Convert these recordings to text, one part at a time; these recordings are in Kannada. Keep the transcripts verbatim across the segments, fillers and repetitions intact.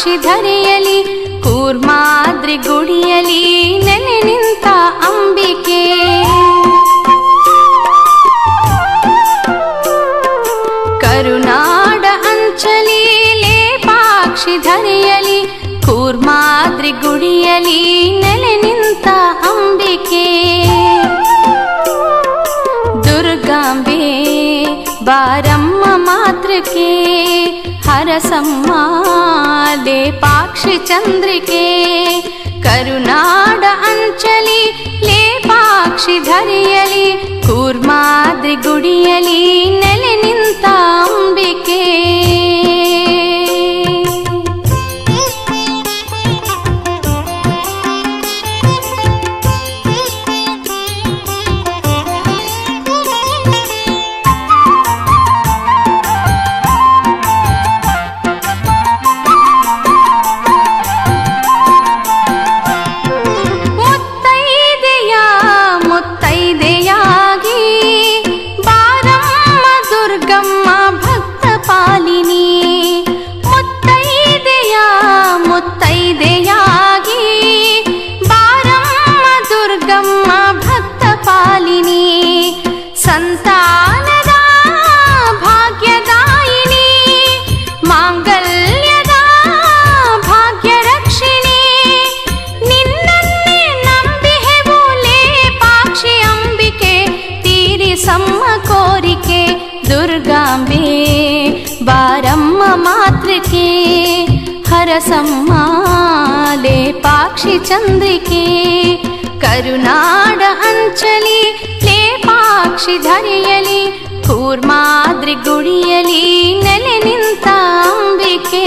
ಲೇಪಾಕ್ಷಿ ಧರೆಯಲಿ ಕೂರ್ಮಾದ್ರಿ ಗುಡಿಯಲಿ ನೆಲೆ ನಿಂತ ಅಂಬಿಕೆ. ಕರುನಾಡ ಅಂಚಲಿ ಲೇಪಾಕ್ಷಿ ಧರೆಯಲಿ ಕೂರ್ಮಾದ್ರಿ ಗುಡಿಯಲಿ ನೆಲೆ ನಿಂತ ಅಂಬಿಕೆ. ದುರ್ಗಾಂಬೆ ಬಾರಮ್ಮ ಮಾತೃಕೆ ಹರಸಮ್ಮ ಲೇಪಾಕ್ಷಿ ಚಂದ್ರಿಕೆ. ಕರುನಾಡ ಅಂಚಲಿ ಲೇಪಾಕ್ಷಿ ಧರೆಯಲಿ ಕೂರ್ಮಾದ್ರಿ ಗುಡಿಯಲಿ ನೆಲೆ ನಿಂತ ಅಂಬಿಕೆ. ಸಂತಾನದ ಭಾಗ್ಯದಾಯಿನಿ ಮಾಂಗಲ್ಯದ ಭಾಗ್ಯರಕ್ಷಿಣಿ. ನಿನ್ನನ್ನೇ ನಂಬಿಹೆವು ಲೇಪಾಕ್ಷಿ ಅಂಬಿಕೆ ತೀರಿಸಮ್ಮ ಕೋರಿಕೆ. ದುರ್ಗಾಂಬೆ ಬಾರಮ್ಮ ಮಾತೃಕೆ ಹರಸಮ್ಮ ಲೇಪಾಕ್ಷಿ ಚಂದ್ರಿಕೆ. ಕರುನಾಡ ಅಂಚಲಿ ಲೇಪಾಕ್ಷಿ ಧರೆಯಲಿ ಕೂರ್ಮಾದ್ರಿ ಗುಡಿಯಲಿ ನೆಲೆ ನಿಂತ ಅಂಬಿಕೆ.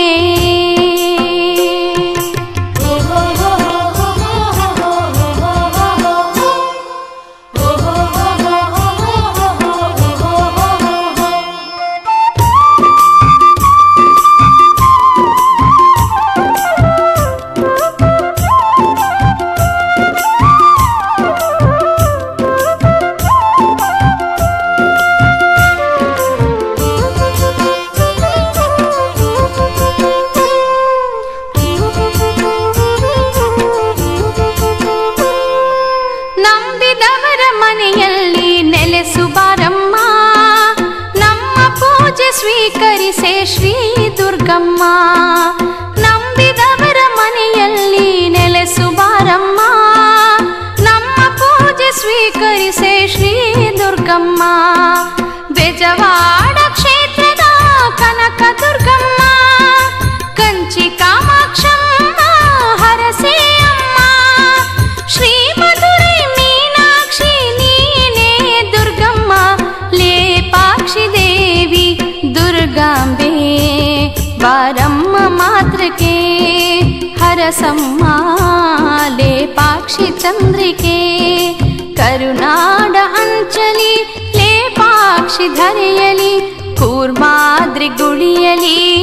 ಸ್ವೀಕರಿಸೆ ಶ್ರೀ ದುರ್ಗಮ್ಮ. ನಂಬಿದವರ ಮನೆಯಲ್ಲಿ ನೆಲೆಸು ಬಾರಮ್ಮ ನಮ್ಮ ಪೂಜೆ ಸ್ವೀಕರಿಸೆ ಶ್ರೀ ದುರ್ಗಮ್ಮ. ಬೆಜವಾಡ ಕ್ಷೇತ್ರದ ಕನಕ ದುರ್ಗಮ್ಮ ಕಂಚಿ ಕಾಮಾಕ್ಷಮ್ಮ ಹರಸೆ ಅಮ್ಮ. ಶ್ರೀ ಮಧುರೈ ಮೀನಾಕ್ಷಿ ನೀನೇ ದುರ್ಗಮ್ಮ ಲೇಪಾಕ್ಷಿ ದೇವಿ. ದುರ್ಗಾಂಬೆ ಬಾರಮ್ಮ ಮಾತೃಕೆ ಹರಸಮ್ಮ ಲೇಪಾಕ್ಷಿ ಚಂದ್ರಿಕೆ. ಕರುನಾಡ ಅಂಚಲಿ ಲೇಪಾಕ್ಷಿ ಧರೆಯಲಿ ಕೂರ್ಮಾದ್ರಿ ಗುಡಿಯಲಿ